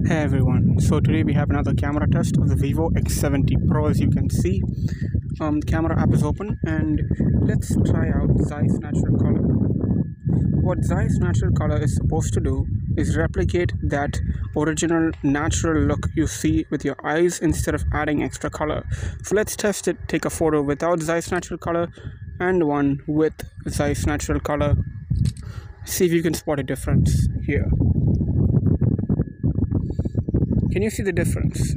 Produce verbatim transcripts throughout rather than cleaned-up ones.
Hey everyone, so today we have another camera test of the Vivo X seventy Pro. As you can see, um, the camera app is open, and let's try out Zeiss Natural Color. What Zeiss Natural Color is supposed to do is replicate that original natural look you see with your eyes instead of adding extra color. So let's test it. Take a photo without Zeiss Natural Color and one with Zeiss Natural Color. See if you can spot a difference here. Can you see the difference?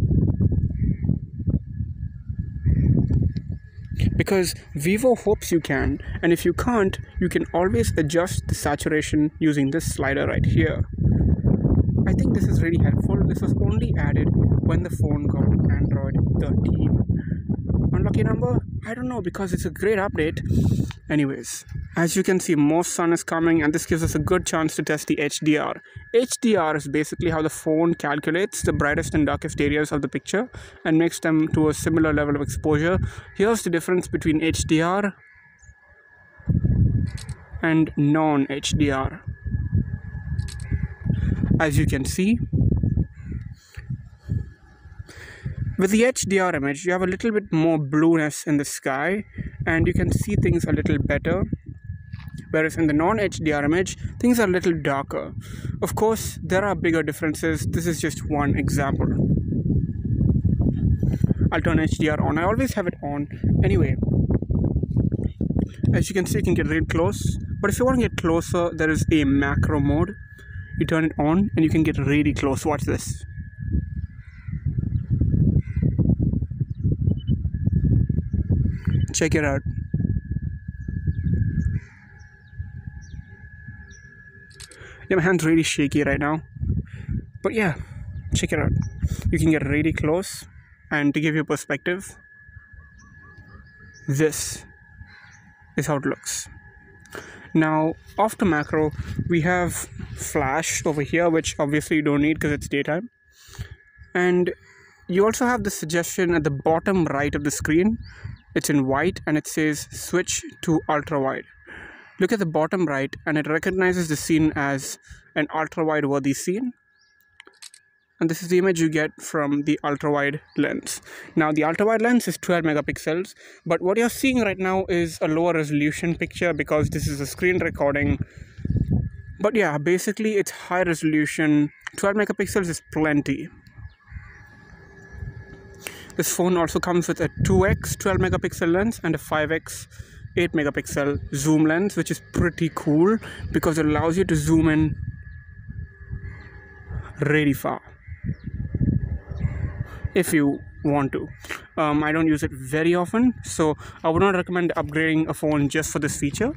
Because Vivo hopes you can, and if you can't, you can always adjust the saturation using this slider right here. I think this is really helpful. This was only added when the phone got Android thirteen. Unlucky number? I don't know, because it's a great update. Anyways, as you can see, more sun is coming, and this gives us a good chance to test the H D R. H D R is basically how the phone calculates the brightest and darkest areas of the picture and makes them to a similar level of exposure. Here's the difference between H D R and non-H D R. As you can see, with the H D R image, you have a little bit more blueness in the sky, and you can see things a little better. Whereas in the non-H D R image, things are a little darker. Of course, there are bigger differences. This is just one example. I'll turn H D R on. I always have it on. Anyway, as you can see, you can get really close. But if you want to get closer, there is a macro mode. You turn it on and you can get really close. Watch this. Check it out. Yeah, my hand's really shaky right now. But yeah, check it out. You can get really close, and to give you perspective, this is how it looks. Now, after macro, we have flash over here, which obviously you don't need because it's daytime. And you also have the suggestion at the bottom right of the screen. It's in white and it says switch to ultra wide. Look at the bottom right, and it recognizes the scene as an ultra wide worthy scene. And this is the image you get from the ultra wide lens. Now, the ultra wide lens is twelve megapixels, but what you're seeing right now is a lower resolution picture because this is a screen recording. But yeah, basically it's high resolution. twelve megapixels is plenty. This phone also comes with a two X twelve megapixel lens and a five X eight megapixel zoom lens, which is pretty cool because it allows you to zoom in really far if you want to. Um, I don't use it very often, so I would not recommend upgrading a phone just for this feature.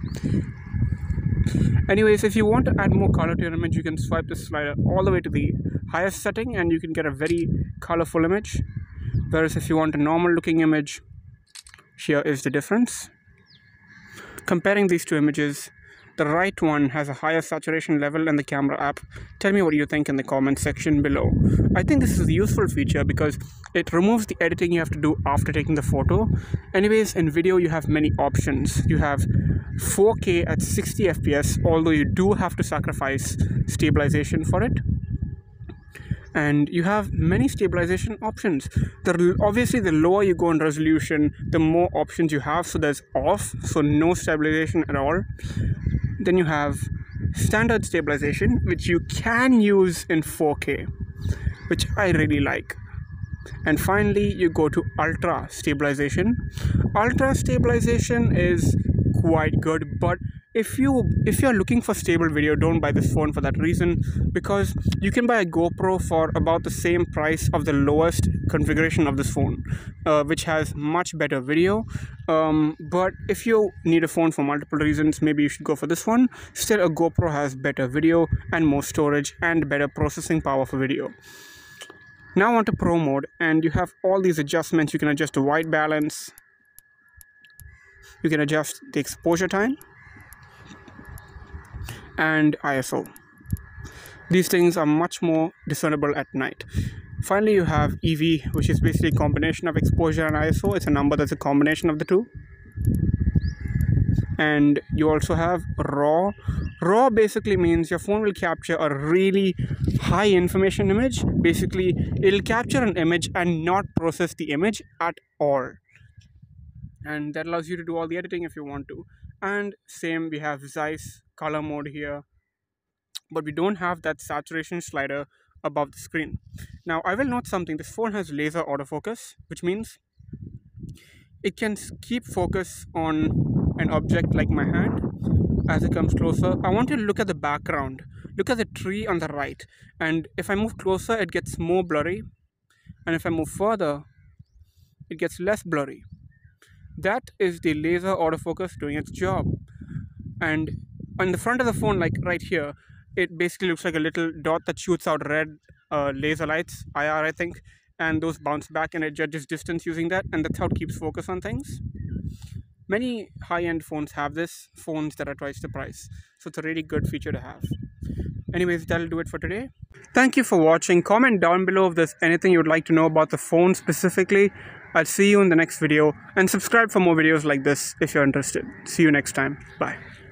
Anyways, if you want to add more color to your image, you can swipe the slider all the way to the highest setting and you can get a very colorful image. Whereas if you want a normal looking image, here is the difference. Comparing these two images, the right one has a higher saturation level in the camera app. Tell me what you think in the comment section below. I think this is a useful feature because it removes the editing you have to do after taking the photo. Anyways, in video you have many options. You have four K at sixty F P S, although you do have to sacrifice stabilization for it. And you have many stabilization options. The, obviously, the lower you go in resolution, the more options you have. So there's off, so no stabilization at all. Then you have standard stabilization, which you can use in four K, which I really like. And finally, you go to ultra stabilization. Ultra stabilization is quite good, but if you if you're looking for stable video, don't buy this phone for that reason, because you can buy a GoPro for about the same price of the lowest configuration of this phone, uh, which has much better video. Um, but if you need a phone for multiple reasons, maybe you should go for this one. Still, a GoPro has better video and more storage and better processing power for video. Now on to Pro mode, and you have all these adjustments. You can adjust the white balance. You can adjust the exposure time and I S O. These things are much more discernible at night. Finally, you have E V, which is basically a combination of exposure and I S O. It's a number that's a combination of the two. And you also have raw. Raw basically means your phone will capture a really high information image. Basically, it'll capture an image and not process the image at all. And that allows you to do all the editing if you want to. And same, we have Zeiss color mode here, but we don't have that saturation slider above the screen. Now, I will note something. This phone has laser autofocus, which means it can keep focus on an object like my hand as it comes closer. I want you to look at the background. Look at the tree on the right. And if I move closer, it gets more blurry. And if I move further, it gets less blurry. That is the laser autofocus doing its job. And on the front of the phone, like right here, it basically looks like a little dot that shoots out red uh, laser lights, I R I think, and those bounce back and it judges distance using that, and that's how it keeps focus on things. Many high-end phones have this, phones that are twice the price, so it's a really good feature to have. Anyways, that'll do it for today. Thank you for watching. Comment down below if there's anything you'd like to know about the phone specifically. I'll see you in the next video, and subscribe for more videos like this if you're interested. See you next time. Bye.